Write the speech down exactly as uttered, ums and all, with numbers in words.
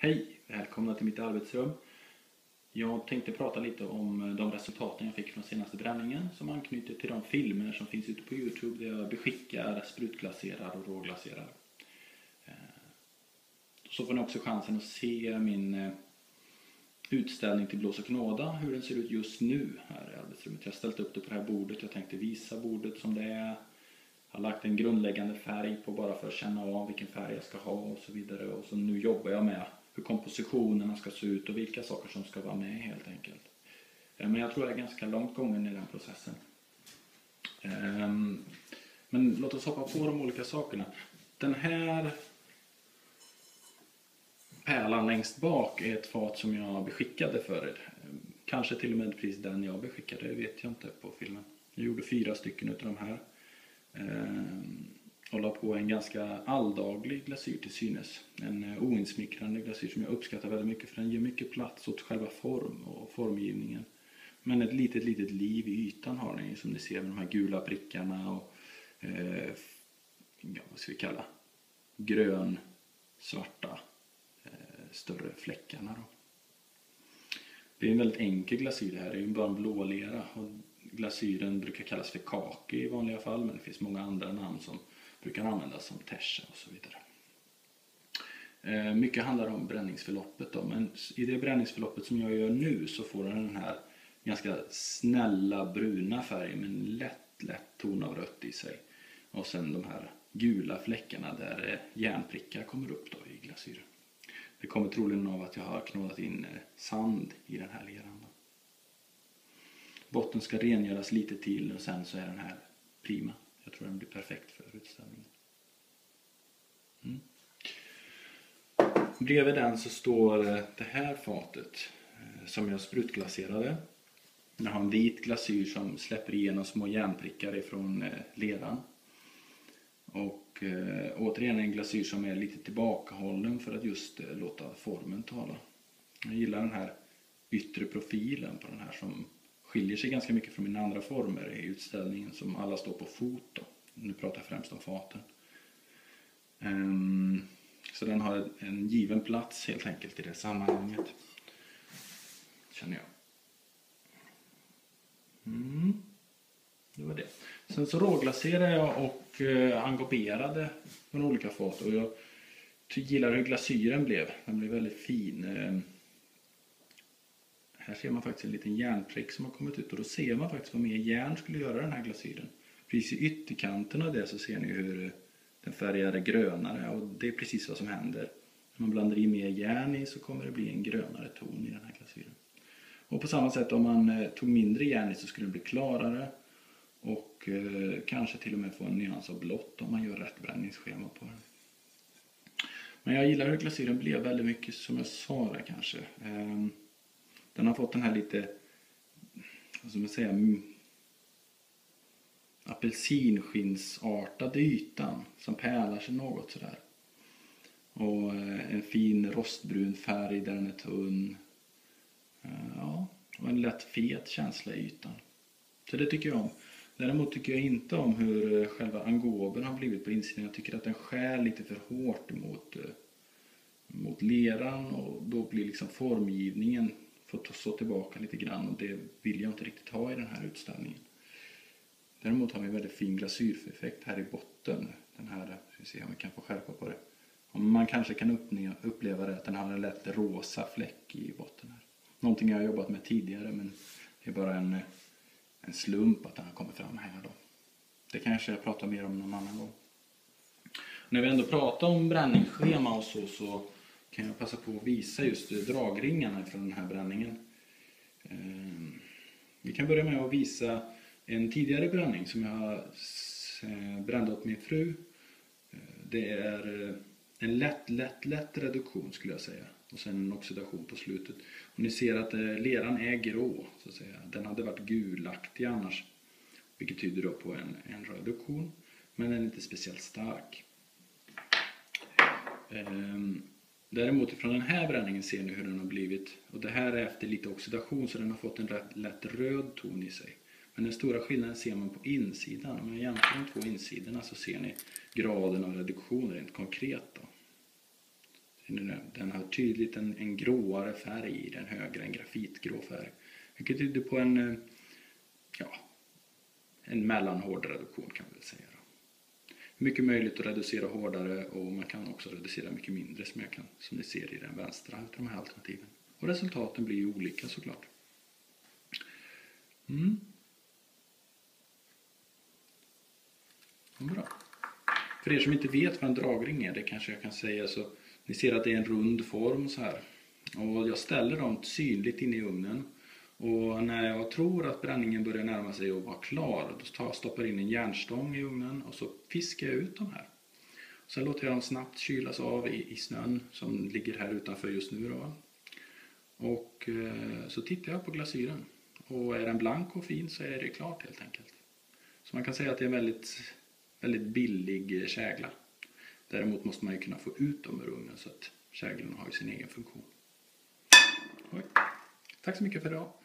Hej, välkomna till mitt arbetsrum. Jag tänkte prata lite om de resultaten jag fick från senaste bränningen som anknyter till de filmer som finns ute på YouTube där jag beskickar, sprutglaserar och råglaserar. Så får ni också chansen att se min utställning till Blås och knåda, hur den ser ut just nu här i arbetsrummet. Jag har ställt upp det på det här bordet, jag tänkte visa bordet som det är. Jag har lagt en grundläggande färg på bara för att känna av vilken färg jag ska ha och så vidare. Och så nu jobbar jag med hur kompositionerna ska se ut och vilka saker som ska vara med helt enkelt. Men jag tror jag är ganska långt gången i den processen. Men låt oss hoppa på de olika sakerna. Den här pärlan längst bak är ett fat som jag beskickade för er. Kanske till och med precis den jag beskickade, det vet jag inte på filmen. Jag gjorde fyra stycken av de här. Och la på en ganska alldaglig glasyr till synes. En oinsmickrande glasyr som jag uppskattar väldigt mycket för den ger mycket plats åt själva form och formgivningen. Men ett litet litet liv i ytan har den som ni ser med de här gula prickarna och eh, ja, vad ska vi kalla grön, svarta eh, större fläckarna då. Det är en väldigt enkel glasyr det här, det är ju bara en blå lera och glasyren brukar kallas för kaki i vanliga fall, men det finns många andra namn som brukar användas som tersa och så vidare. Eh, mycket handlar om bränningsförloppet då, men i det bränningsförloppet som jag gör nu så får den den här ganska snälla bruna färgen med en lätt, lätt ton av rött i sig. Och sen de här gula fläckarna där järnprickar kommer upp då i glasyren. Det kommer troligen av att jag har knådat in sand i den här leran då. Botten ska rengöras lite till och sen så är den här prima. Jag tror den blir perfekt för utställningen. Mm. Bredvid den så står det här fatet som jag sprutglaserade. Jag har en vit glasyr som släpper igenom små järnprickar ifrån leran. Och eh, återigen en glasyr som är lite tillbakahållen för att just eh, låta formen tala. Jag gillar den här yttre profilen på den här som skiljer sig ganska mycket från mina andra former i utställningen som alla står på fot då. Nu pratar jag främst om faten. Um, så den har en given plats helt enkelt i det sammanhanget. Känner jag. Mm. Det var det. Sen så råglaserade jag och eh, engoberade från olika fat. Och jag gillar hur glasyren blev. Den blev väldigt fin. Eh, här ser man faktiskt en liten järnprick som har kommit ut. Och då ser man faktiskt vad mer järn skulle göra den här glasyren. Precis i ytterkanten av det så ser ni hur den färgar är grönare. Och det är precis vad som händer. När man blandar i mer järn i så kommer det bli en grönare ton i den här glasyren. Och på samma sätt om man eh, tog mindre järn i så skulle det bli klarare. Och eh, kanske till och med få en nyans av blått om man gör rätt bränningsschema på den. Men jag gillar hur glasyren blev väldigt mycket som jag sa där kanske. Eh, den har fått den här lite, vad ska man säga, m- apelsinskinsartade ytan som pärlar sig något sådär. Och eh, en fin rostbrun färg där den är tunn. Eh, ja, och en lätt fet känsla i ytan. Så det tycker jag om. Däremot tycker jag inte om hur själva angoben har blivit på insidan. Jag tycker att den skär lite för hårt mot, mot leran och då blir liksom formgivningen får stå tillbaka lite grann och det vill jag inte riktigt ha i den här utställningen. Däremot har vi en väldigt fin glasyreffekt här i botten. Den här, ska vi se om vi kan få skärpa på det. Och man kanske kan uppleva det att den har en lätt rosa fläck i botten här. Någonting jag har jobbat med tidigare men det är bara en... En slump att den har kommit fram här då. Det kanske jag pratar mer om någon annan gång. När vi ändå pratar om bränningsschema och så, så kan jag passa på att visa just dragringarna från den här bränningen. Vi kan börja med att visa en tidigare bränning som jag brände åt min fru. Det är en lätt, lätt, lätt reduktion skulle jag säga. Och sen en oxidation på slutet. Och ni ser att leran är grå så att säga. Den hade varit gulaktig annars. Vilket tyder då på en, en reduktion. Men den är inte speciellt stark. Ehm, däremot från den här bränningen ser ni hur den har blivit. Och det här är efter lite oxidation så den har fått en rätt lätt röd ton i sig. Men den stora skillnaden ser man på insidan. Om jag jämför de två insidorna så ser ni graden av reduktion rent konkret då. Den har tydligt en, en gråare färg i den, högre, en grafitgrå färg. Vilket tyder på en, ja, en mellanhård reduktion kan man väl säga. Mycket möjligt att reducera hårdare och man kan också reducera mycket mindre som, jag kan, som ni ser i den vänstra av de här alternativen. Och resultaten blir ju olika såklart. Mm. Bra. För er som inte vet vad en dragring är, det kanske jag kan säga, så ni ser att det är en rund form så här. Och jag ställer dem synligt in i ugnen. Och när jag tror att bränningen börjar närma sig och vara klar, då tar jag stoppar in en järnstång i ugnen och så fiskar jag ut de här. Sen låter jag dem snabbt kylas av i, i snön som ligger här utanför just nu då. Och eh, så tittar jag på glasyren. Och är den blank och fin så är det klart helt enkelt. Så man kan säga att det är en väldigt, väldigt billig kägla. Däremot måste man ju kunna få ut dem ur ugnen så att käglan har ju sin egen funktion. Oj. Tack så mycket för idag.